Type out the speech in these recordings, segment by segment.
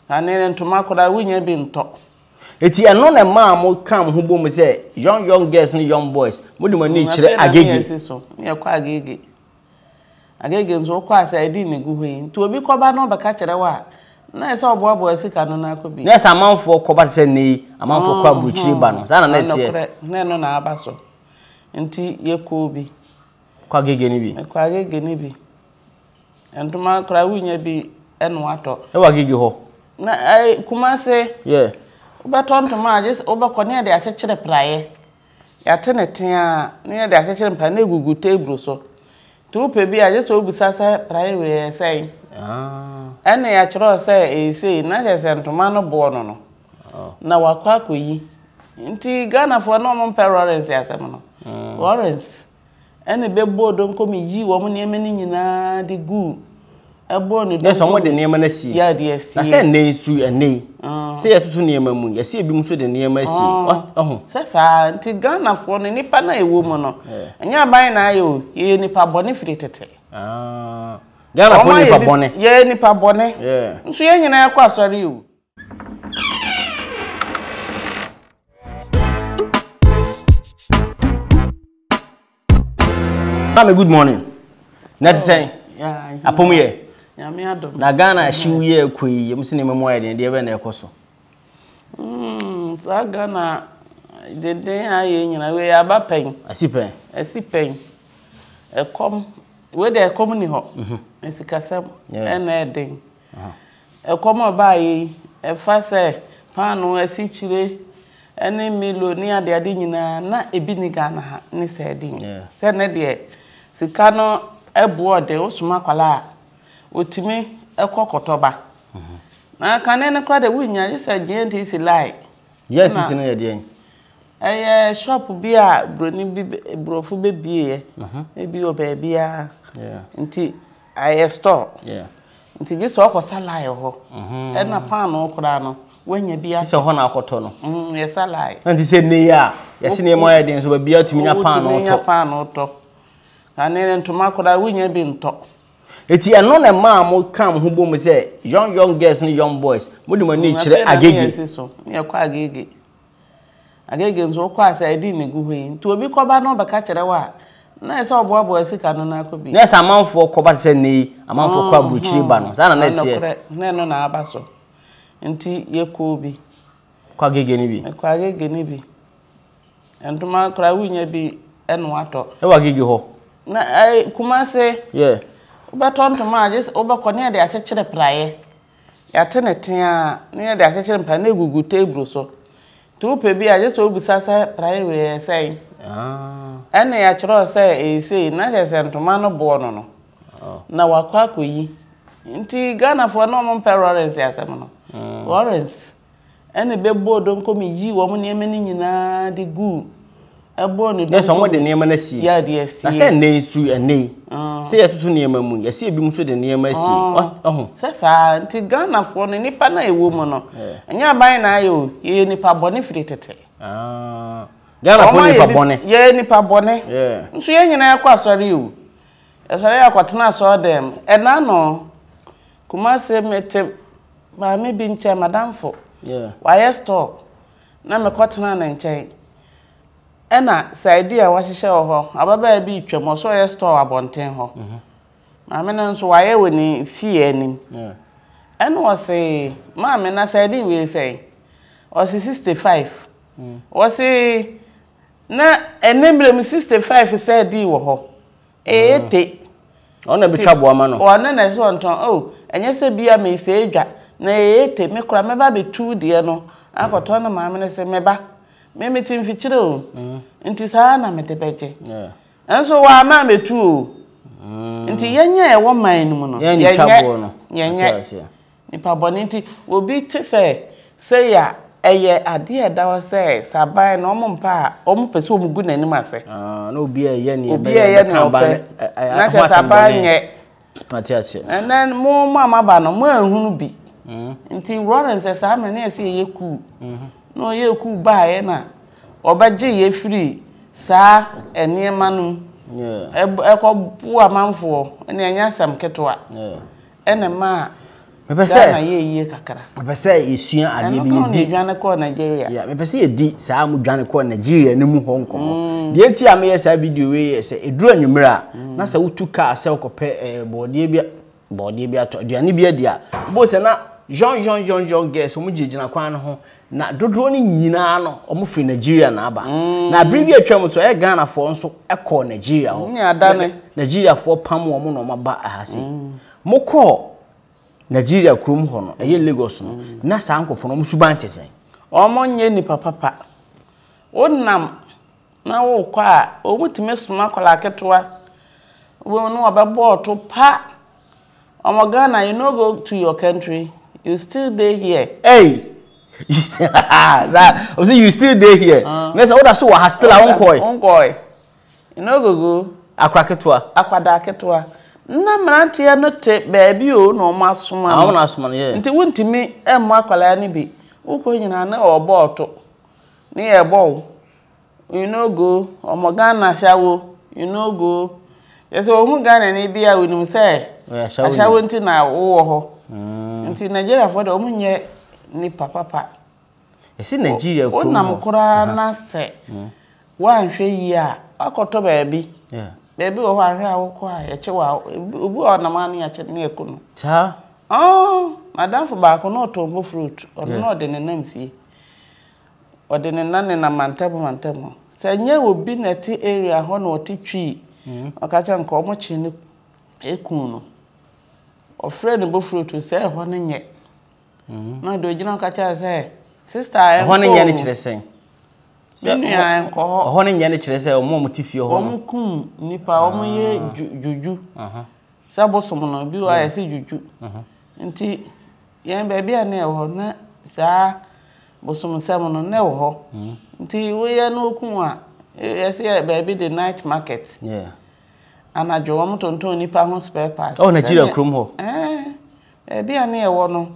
Ane ntoma koda wunya bi nto. Eti eno na ma mo kam ho bom say young girls and young boys. Mo de mani kire agege. So, ye kwa agege. Agege nso kwa asa edi ne gu hwe. Nti obi koba no beka kire wa. Na ese oboabo asika no na akobi. Na esa amanfo koba se nei, amanfo kwa buchiri ba no. Sana na tie. Na no na aba so. Nti ye ko bi. Kwa agege ni bi. Kwa agege ni bi. Ntoma kra wunya bi eno ato. E wa agege ho. Na Kumase. Yeah. Ubeton to ma just obekone de akekere praye ya teneten a ne de akekere praye na egugu table so to pe bi aje so obusasa praye we sei ene ya kiro sei sei na je ntoma no bo no na wakwa akoyi nti Ghana for no mo Lawrence asem no Lawrence ene be bodo nkomi yi wo mo ne emeni nyina de gu ebo no de so mo de niema na si ya de si na se nei su enei se ya tutu niema mu ya se ebi mu so de niema si oho sesa nti Ghana for no nipa na ewo mu no anya ban na ayo ye nipa bone firi tete Ghana for nipa bone ye nipa bone nso ye nyina yakwa asori o Mama, good morning. Net say yeah apomu ye me adom na Ghana shiwu ye kwei ye musi ne memo ye de be na ekoso so Ghana de aye nyina we abapen asipen ekom we de ekom ni ho esikasem ena eden ekom oba yi efa se panu asichire ene milo ni ade nyina na ebi ni Ghana ha ni se eden se ne de sika no ebu ode osuma kwala otimi ekokotoba na kanene kwa de wunya jisa GNTC lai GNTC no ye de shop bi a broni bi brofu bebie ebi oba bia nti aye store nti jisa okosa lai ho na pan okra no wanya bia se ho na akoto no yes lai nti se ne ya yesi ne mo ye de so ba bia otimi nya pan no to kanene ntoma koda wunya bi nto Eti eno na ma mo kam ho bom say young girls and young boys. Mo de mani kire agege. So, ye kwa agege. Agege nso kwa asa edi ne gu hwe. Nti obi koba no beka kire wa. Na ese oboabo asika no na akobi. Na esa amanfo koba se nei, amanfo kwa buchiri ba no. Sana na tie. Na no na aba so. Nti ye ko bi. Kwa agege ni bi. Kwa agege ni bi. Entuma kra wunya bi eno ato. E wa agege ho. Na Kumase. Yeah. Ubeton to ma just obekone de akekere praye ya teneten a ne de akekere praye na egugu table so to pe bi aje so obusasa praye we sei ene ya kiro sei na je ntoma no bo no na wakwa akoyi nti Ghana for no mo Lawrence asem no Lawrence ene be bodo nkomi yi wo mo ne emeni nyina de gu ebo no de so mo de niema na si ya de si na se nei su enei se ya tutu niema mu ya se ebi mu so de niema si oho sesa nti Ghana for no nipa na ewo mu no anya ban na ayo ye nipa bone firi tete Ghana for nipa bone ye nipa bone nso ye nyina yakwa asori o asori yakwatena so dem ena no Kumase mete ma me bi nche madamfo wa ye store na me kwatena na nche ena side a wahihye ho ababa bi twam so ye store abonten ho maame na nso waye woni fie anim ena wose maame na side we say wose 65 wose na enemrem 65 side wo ho ete ona bitwa boama no ona na so nton enye se bia me se edwa na ete me kura me ba betu de no akoto na maame na se meba me tim fichire o nti saa na me debeje enso wa ma metu o nti yenye e wo man mu no yenye nipa boni nti obi te se ya eye ade e da wo se saban na omo mpa omo pese omo gu nanim ase na obi eye ne obi eye ne ope na che saban nye Matias and then mo mama ba no mo ehunu bi nti Lawrence sa me na ese ye ku no ye ku ba ye na obaje ye free sa eniema no ekọ bu amanfo ene anya sam ketwa ene ma Me pese na ye kakra. Me pese esua ade bi di dwane ko Nigeria. Yeah, me pese ye di saa mu dwane ko Nigeria ne mu ho nkomo. De enti am ye saa video we se eduru anwumra na sa wutu car se kope body bi ato aduane bi adia. Bo se na John guess omu gigina kwan no ho na dodo ni nyina no omu fi Nigeria na aba. Na abiri bi atwa mu so e Ghana fo nso e ko Nigeria ho. Nigeria fo pam wo mu no maba ahase. Moko Nigeria krum ho no eye Lagos no na sankofo no musuban tesen omonye ni papa wonnam na wo kwa omutime suma kola ketwa wo no obebo to pa omogana you no go to your country you still dey here hey you say you still dey here na say oda so wa still onkoi you no go akwa ketwa na mranti ya no te baabi o no masoma no na asoma ye nti wontimi emu akwala ni bi uko nyina na obo oto ni ebo you no go omogana shawo you no go yeso ohu Ghana ni bia wonim say ashawo nti na wo ho nti Nigeria for the omunye ni papa esi Nigeria ko onam kura na se wanhwe yi a akoto baabi baby wo ahwe awoko a ye chewa obu onamani ya che ne ekunu cha madam fo ba ko no tombo fruit no de ne namfie ode ne nane na mantabo se nye obi neti area ho no otitwi okacha nko omo chi ne ekunu ofre ne bo fruit se ho ne nye na do gina okacha se sister ho ne nye ne kire sen Binu enko ho ne nyane kire se omo mutifie ho omkum nipa omo ye juju sabosom no bi wa yesi juju nti yen baabi a na ho na saa bosom sam no na ho nti we ye no okun a yesi baabi the night market anajo omo tonton nipa ho spare parts Nigeria krom ho baabi a na ho no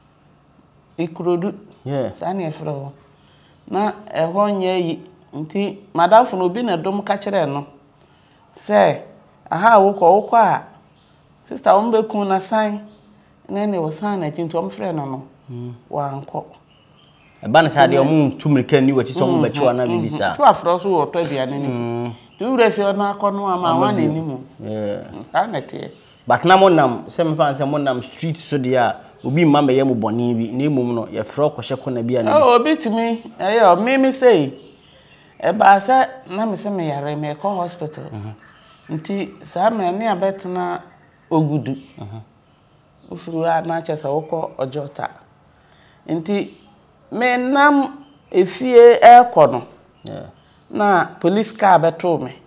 Ikorodu saa na efro ho na eho nye yi nti madamfo no bi na dom ka kire no se aha wokọ a sister ombekun na san na ne wo san na tinto omfre no wa anko eba na sade omu tumrika ni wachi so mu bachiwa na bibisa tu afro so wo to aduane ni tu refi na akono ama wa na ni mu sa na tie but na monam se mfa se monam street so dia obi mama ye mu boni bi na emum no ye fro kwhye kona bia na obi timi o mimi say e ba sa na me se me yare me ko hospital nti sa me ne abetna ogudu ufuru a na chesa woko ojota nti me nam efie ekono na police car beto me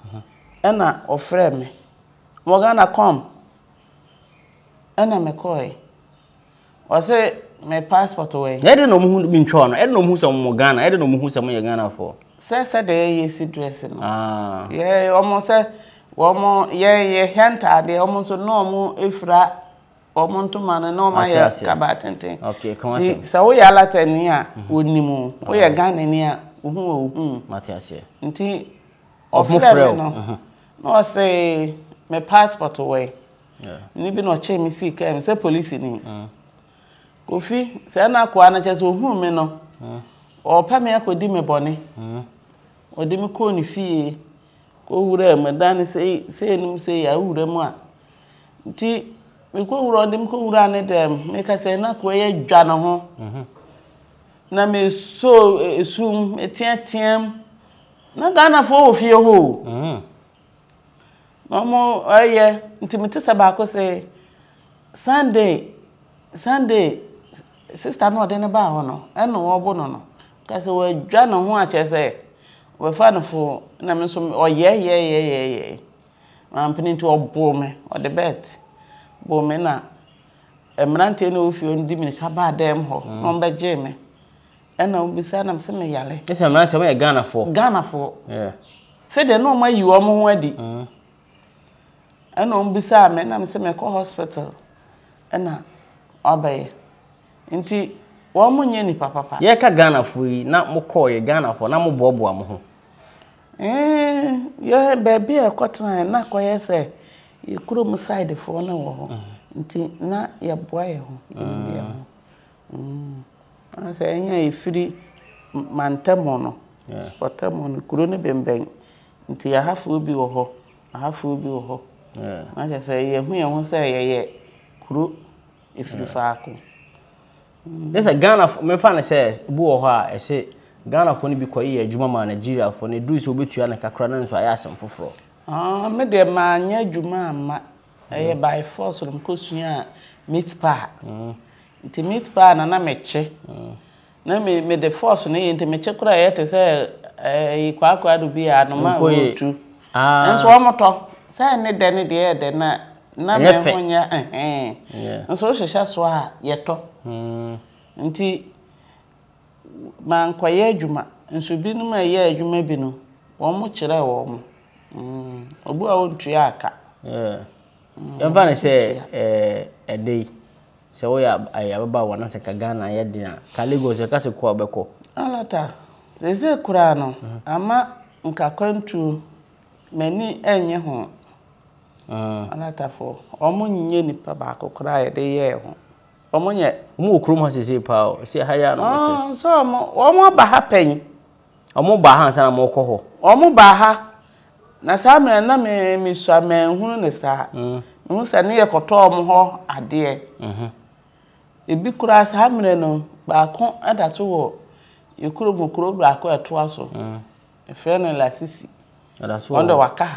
na ofre me mo gana come na me koi o say my passport away e de no mu bi ntwa no e de no mu se mo Ghana e de no mu se mo ye Ghana for say de yes dress no yeah almost say womo ye henta de almost no mu efra omo ntuma no ma ye kabatenten okay come on so wo ya latani a wonimu wo ye Ghana ni a ohun matiase nti ofre no say my passport away ni bi no che mi si ka say police ni Kofi se na kwa na chese ohun me no o pa me akodi me bone o de me ko ni fie ko wura me dan se nim se ya wura mu a nti me ko wura de me ko wura ne dem me ka se na ko ye dwa no ho na me so esum etiatem na Ghana fo ofie ho no mo aye nti me tisa ba ko se Sunday sister no de ne ba ho no eno wo bo no ka se wa dwa no ho a chese we fa no fo na me so ye am pinin to obo me o de bet bo me na emrante na ofi on di mi ka ba dem ho no be je me ena obisa na se me yale ese emrante we Ghana fo fe de no ma yi wo mo ho adi ena obisa me na me se me ko hospital ena obaye nti wo munye ni papa ye ka Ghana fo yi na mo call ye Ghana fo na mo bobo am ho ye baby e kwotran na koye se ye kuro mu side fo na wo ho nti na ye boa ye ho asa enya ifiri mantemo no potemo no kuro ne bemben nti ya hafo bi wo ho ahafo bi wo ho na je say ye hu ye ho say ye kuro ifiri faako This a Ghana me fa na say bu wo ho a e say Ghana fo ne bi koyi adwuma ma Nigeria fo ne du so betua na kakra na nso ayasem foforo me de ma anya adwuma ama eye by force no kosua meat pie nti meat pie na meche na me de force na nti meche kura ye te say ikwa do bi anoma otu enso omoto say ne de na me honya enso hwehwe so a yeto nti man kwaye adwuma enso bi no ma ye adwuma bi no wo mo kire wo mo obu a wontua aka yamba na say edei se wo ya ayababa wana se ka Ghana ye dia ka Lagos ka se ko obeko alata se kura no ama nka kwantu mani enye ho alata fo omo nye nipa ba kokora ye de ye ho omo nye omo okrum ha se pa o se ha ya no so omo ba ha pen omo ba ha sana mo ko ho omo ba ha na sa me na me swa me hunu ne sa hu sa ne ye koto omo ho ade ebi kura sa me no ba ko ada so wo yekuro mokuro ba ko eto aso efe no la sisi ada so ondo waka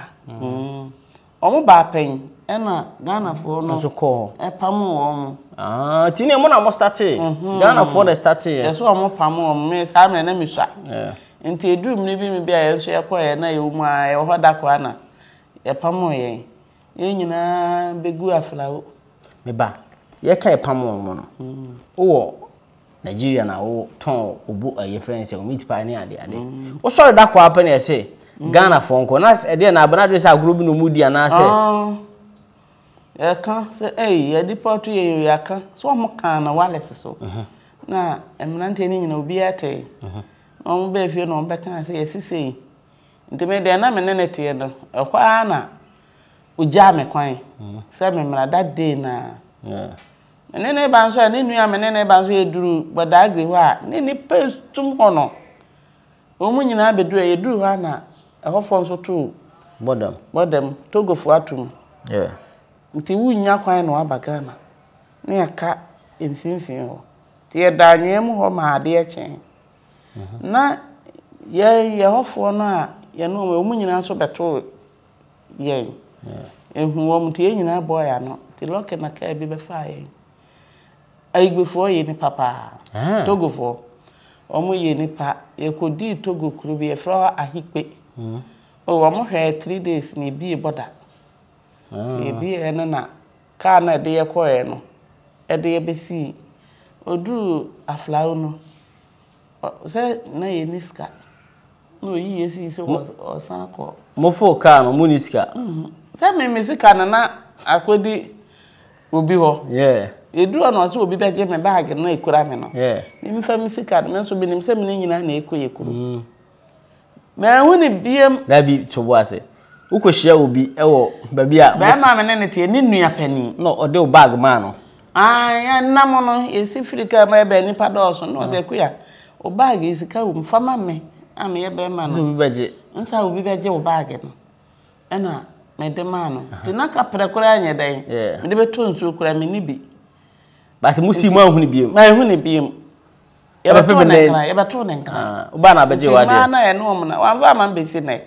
omo ba pen na Ghana fo no so ko pam omo tini mo na mo start Ghana fo na start so omo pam omo me sa me na me swa nti edum ni bi me bia ye so ye ko ye na ye mu a ye ho da kwa na ye pam ye nyina begu aflawo me ba ye ka ye pam omo no wo Nigeria na wo ton obu ye friends o meet pie ni ade wo sorry da kwa pa na say Ghana fo nko na e de na abana do say agro bi no mudi ana say ye kan say ye deport ye ya kan so mo kan na wales so na emnante ni nyina obi ate on be fie no bekan say yesisei ntime de na me ne tie do ekwa na uja me kwan say me mra that day na ne ban so ne nua me ne ban so eduru boda agri ho a ne pestum ho no omu nyina beduru eduru ho na ehofo nso to bodam togofo atum nti wunya kwan no abaga na ne aka emfinfin ho tie da anwem ho ma ade echen na ye hofo no a ye no omu nyina so beto ye ehu wo mti ye nyina boy ya no ti loke na ka bi be fa ye aigbefo ye ni papa togofo omu ye ni pa ye kodi togo kuru bi e fra ahikpe o omu hwe 3 days ni bi boda ye bi ene na ka na de ye koye no e de ye besi odu aflawo no se na ye niska no yi yesi se o san ko mo fo ka no mo niska se me sika na akodi obi ho eduru no so obi beje me bag na ekura me no ni mi fa mi sika me so bi ni se me nyina na ekoye kuru me hu ni biem da bi chobo ase ukohia obi ewo ba bia ba ma me ne tie ni nua pani no ode o bag ma no ya nam no esi frika ma ebe ni padoso no se kuya o bag isika wo mfama me ame ye be ma no obi beje nsa obi beje o bag no ena me de ma no ti na ka prekora anya dan me de beto nsu kura me ni bi but musi mu ahu ni biem ma hu ni biem ye beto na nkran ye beto na nkran o ba na beje wa de ma na ye no mo na wa fa ma mbesi ne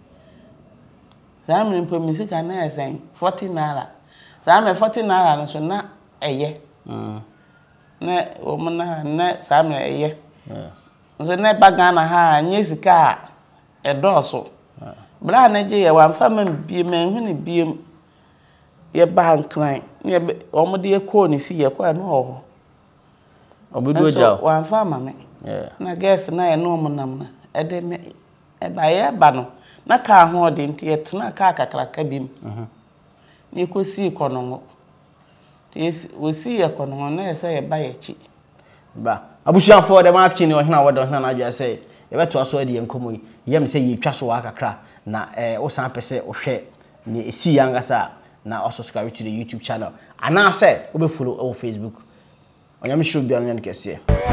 Zame mpo misika na esen 40 naira. Zame 40 naira no so na eye. Na o mo na zame eye. So na baga na ha nye sika e doso. Bra na je ye wan fa ma bie ma hu ni bie ye ba nkran. Ye o mo de ye ko ni fi ye kwa no ho. Obodo ja. Wan fa ma me. Na guess na ye no mo nam na. E de me e ba ye ba no. Na ka ho de nti etna ka kakraka bim ni ko si kono ti wo si ye kono na ese ye ba ye chi ba abusuan for the market ni ohina wodo ohina na adwa say ye beto aso de enkomo yem say ye twa so akakra na wo san pese ohwe ni esi yanga sa na or subscribe to the YouTube channel. And now say we follow our Facebook. Onyame show bi anya nkese.